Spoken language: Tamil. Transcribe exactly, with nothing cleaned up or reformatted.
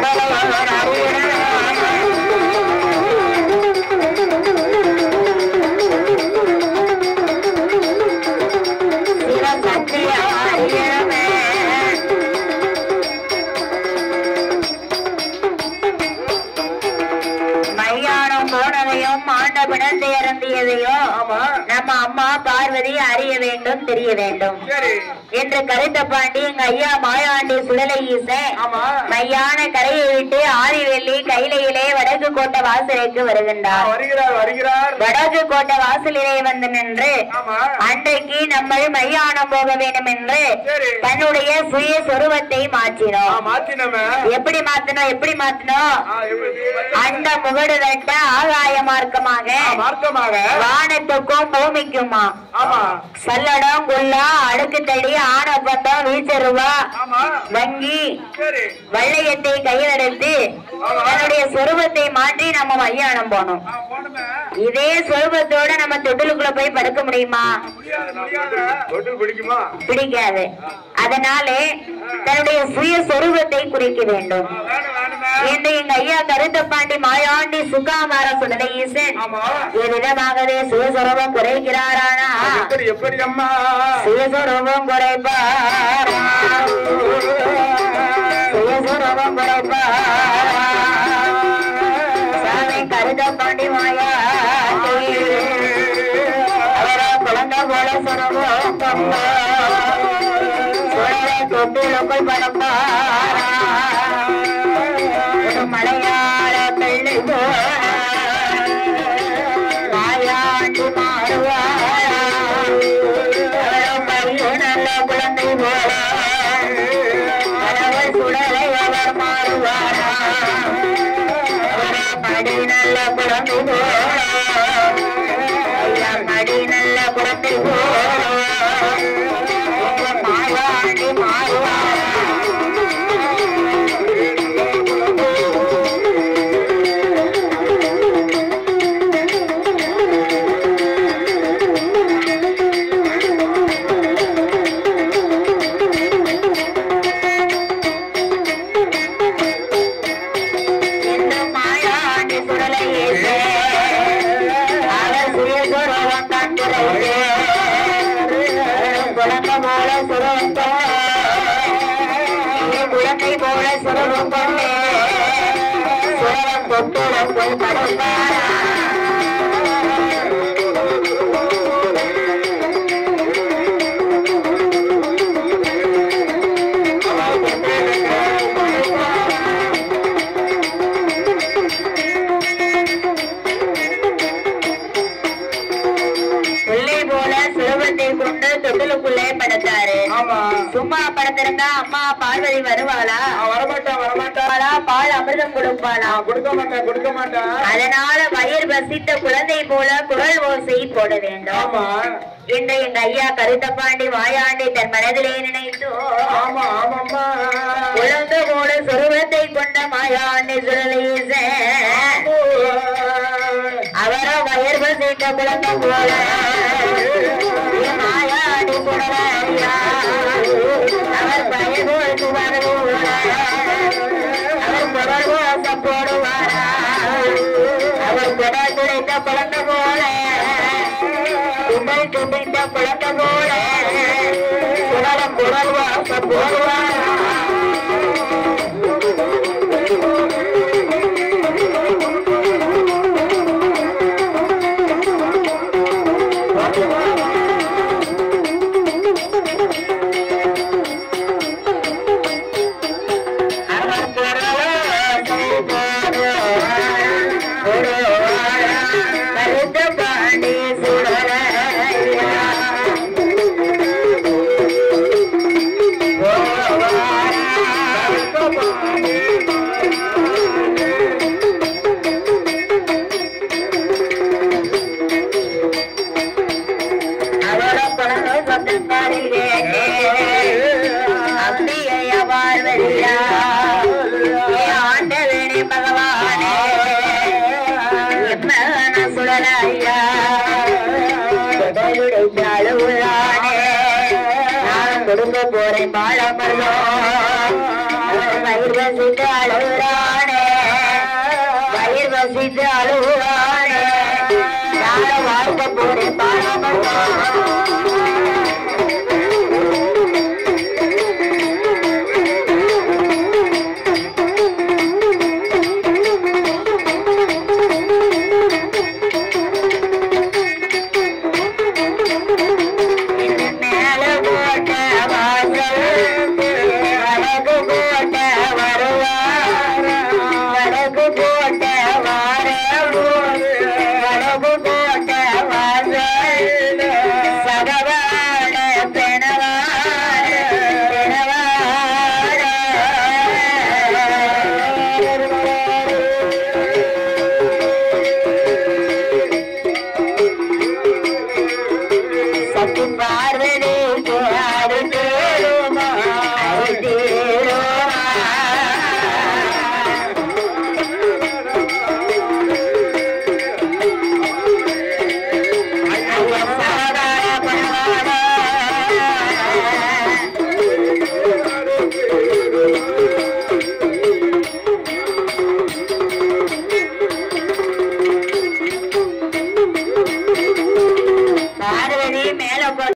நம்ம அம்மா பார்வதி அறிய வேண்டும் தெரிய வேண்டும் என்று கருத்த பாண்டி எங்க ஐயா மாயாண்டி சுடலை ஈசன் மையான கரையை விட்டு ஆதிவெள்ளி கைலையிலே வடக்கு கோட்டை வாசலுக்கு வருகின்றார். வடக்கு கோட்டை வாசலிலே வந்து நின்று அன்றைக்கு நம்ம மையானம் போக வேண்டும் என்று தன்னுடைய சுய சொருவத்தை மாற்றினோம். எப்படி மாத்தினோம் எப்படி மாத்தினோம் அந்த முகடு தட்ட ஆகாய மார்க்கமாக வானத்துக்கும் பூமிக்குமா சல்லடம் குல்லா அடுக்கு தடி ஆனப்பட்டம் வீச்சருவா வங்கி வள்ளையத்தை கையிலெடுத்து தன்னுடைய சொருபத்தை மாற்றி நம்ம மையானம் போனோம். இதே சொருபத்தோட நம்ம தொட்டிலுக்குள்ள போய் படுக்க முடியுமா? பிடிக்காது. அதனாலே தன்னுடைய சுய சொருபத்தை குறிக்க வேண்டும் என்று எங்க ஐயா கருத்த பாண்டி மாயாண்டி சுகாமார சுடலை ஈசன் எவ்விதமாகவே சுயஸ்வரூபம் குறைக்கிறாரானா சுயஸ்வரூபம் குறைப்பார் சுயஸ்வரூபம் குறைப்பார் சாமி கருத்த பாண்டி மாயாண்டி அவரை குழந்தை போல சொரூபம் தொட்டிலுக்குள் படப்பாரா மலையாள பெண்ணு மாயாண்டி மாறுவாரா நல்ல குழந்தை போல அவள் சுடலை அவர் மாறுவாரா மடி நல்ல குழந்தை போல மடி நல்ல குழந்தை போல மாயாண்டி மாறுவாரா குழந்தை போல சுரவம் கொண்டே சுரவம் கொட்டுடன் போய் படுப்பாரா தொட்டிலுக்குள்ளே படுத்தாரு. சும்மா படுத்திருந்தா அம்மா பார்வதி வருவாளா? வரமாட்டா வரமாட்டாளா? பால் அமிர்தம் கொடுப்பாளா? கொடுக்க மாட்டா கொடுக்க மாட்டா. அதனால வயிறு பசித்த குழந்தை போல குரல் ஓசை போட வேண்டும் என்று எங்க ஐயா கருத்தப்பாண்டி வாயாண்டி தன் மனதிலே நினைத்தோ குழந்தை போல சொருவத்தை கொண்ட மாயாண்டி சுரலீச அவரோ வயிறு பசித்த குழந்தை போல மாயாண்டி குணராயா அவர் பயபோது வருவோட அவர் குரல் ஓசம் போடுவாரா அவர் குடல் துடைத்த குழந்தை போல குடல் துடைத்த குழந்தை போல குடலம் குரல் ஓசம் போடுவாரா கொடுக்க போறேன் பாழமல்லோ வயிறு வசித்து அழுகுறானே வயிறு வசித்து அழுகுறானே யார வாழ்க்கை போறேன் பாராம